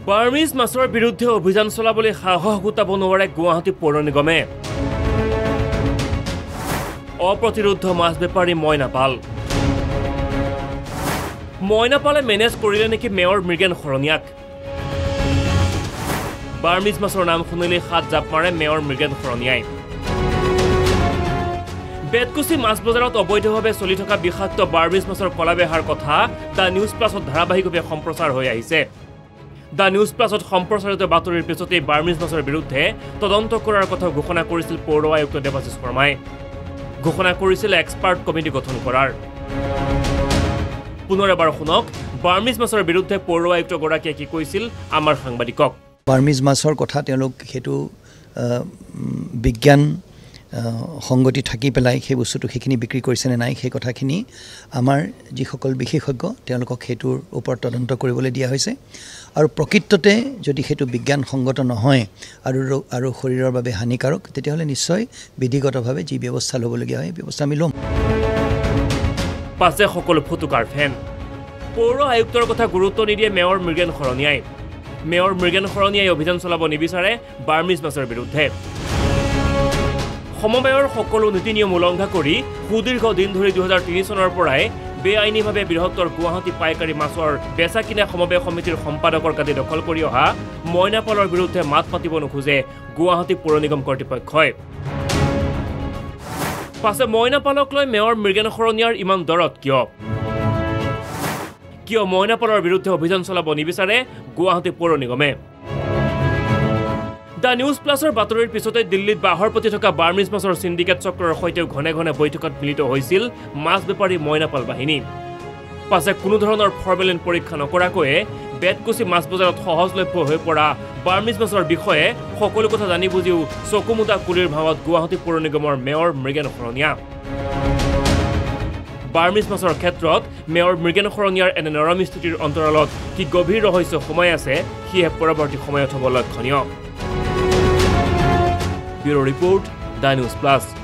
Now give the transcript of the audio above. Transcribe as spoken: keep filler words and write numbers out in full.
Burmese মাছৰ বিৰুদ্ধে অভিযান চলাবলৈ সাহস গোটাব নোৱাৰে গুৱাহাটী পৌৰ নিগমে অপ্ৰতিৰোধ মাছ বেপাৰী মইনাপাল মইনাপালে মেনেজ কৰিলে নেকি মেয়ৰ মৃগেন শৰণীয়াক বাৰ্মিজ মাছৰ নাম শুনিলে হাত জাপ মাৰে মেয়ৰ মৃগেন শৰণীয়াই বেতকুচি মাছ বজাৰত অবৈধভাৱে চলি থকা বিষাক্ত বাৰ্মিজ মাছৰ কলাবেহাৰ কথা দা নিউজ প্লাছত ধাৰাবাহিকভাৱে সম্প্ৰচাৰ হৈ আহিছে দা নিউজ প্লাছত সম্প্ৰচাৰিত বাতৰিৰ পিছতে বাৰ্মিজ মাছৰ বিৰুদ্ধে তদন্ত কৰাৰ কথা ঘোষণা কৰিছিল পৌৰ আয়ুক্ত দেৱাশিষ শৰ্মাই ঘোষণা কৰিছিল এক্সপাৰ্ট কমিটি গঠন কৰাৰ পুনৰ এবাৰ শুনক বাৰ্মিজ মাছৰ বিৰুদ্ধে পৌৰ আয়ুক্ত গৰাকীয়ে কি কৈছিল আমাৰ সাংবাদিকক বাৰ্মিজ মাছৰ কথা তেওঁলোক হেতু বিজ্ঞান সংগতি থাকি পেলাই সেই বস্তুটো সেইখিনি বিক্ৰী কৰিছে নে নাই সেই কথাখিনি আমাৰ যিসকল বিশেষজ্ঞ তেওঁলোকক হেতুৰ ওপৰত তদন্ত কৰিবলৈ দিয়া হৈছে আৰু প্ৰকৃততে যদি হেতু বিজ্ঞান সংগত নহয় আৰু আৰু শৰীৰৰ বাবে হানিকাৰক তেতিয়াহলে নিশ্চয় বিধিগতভাৱে যি ব্যৱস্থা ল'বলগীয়া হয় ব্যৱস্থা আমি ল'ম পাছে সকলো ফুটুকাৰ ফেন পৌৰ আয়ুক্তৰ কথা গুৰুত্ব নিদিয়ে মেয়ৰ মৃগেন শৰণীয়াই মেয়ৰ মৃগেন শৰণীয়াই অভিযান চলাব নিবিচাৰে বাৰ্মিজ মাছৰ বিৰুদ্ধে সমবায়ৰ সকলো নীতি নিয়ম উলংঘা কৰি সুদীৰ্ঘ দিন ধৰি দুই হাজাৰ তিনি চনৰ পৰাই বেআইনীভাৱে বৃহত্তৰ গুৱাহাটী পাইকাৰী মাছৰ বেচা কিনা সমবায় সমিতিৰ সম্পাদকৰ গাদী দখল কৰি অহা মইনাপালৰ বিৰুদ্ধে মাত মাতিব নোখোজে গুৱাহাটী পৌৰ নিগম কৰ্তৃপক্ষই পাছে মইনাপালক লৈ মেয়ৰ মৃগেন শৰণীয়াৰ ইমান দৰত কিয় কিয় মইনাপালৰ বিৰুদ্ধে অভিযান চলাব নিবিচাৰে গুৱাহাটী পৌৰ নিগমে দা নিউজ প্লাছৰ বাতৰিৰ পিছতে দিল্লীত বাহৰ প্ৰতি থকা বাৰ্মিজ মাছৰ সিন্ডিকেট চক্ৰৰ সৈতে ঘনে ঘনে বৈঠকত মিলিত হৈছিল মাছ বেপাৰী মইনাপাল বাহিনী পাছে কোনো ধৰণৰ ফৰ্মেলিন পৰীক্ষা নকৰাকৈয়ে বেতকুচি মাছ বজাৰত সহজলভ্য হৈ পৰা বাৰ্মিজ মাছৰ বিষয়ে সকলো কথা জানি বুজিও চকুমুটা কুলিৰ ভাৱত গুৱাহাটী পৌৰ নিগমৰ মেয়ৰ মৃগেন শৰণীয়া বাৰ্মিজ মাছৰ ক্ষেত্ৰত মেয়ৰ মৃগেন শৰণীয়াৰ এনে নৰম স্থিতিৰ অন্তৰালত কি গভীৰ ৰহস্য সোমাই আছে সিয়ে পৰৱৰ্তী সময়ত হ'ব লক্ষণীয় bureau report The News plus